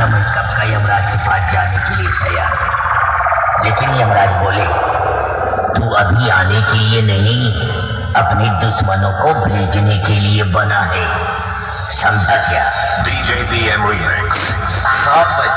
था मैं कब का यमराज के पास जाने के लिए तैयार है, लेकिन यमराज बोले तू अभी आने के लिए नहीं, अपने दुश्मनों को भेजने के लिए बना है, समझा क्या? DJ PM Remix 7 बजे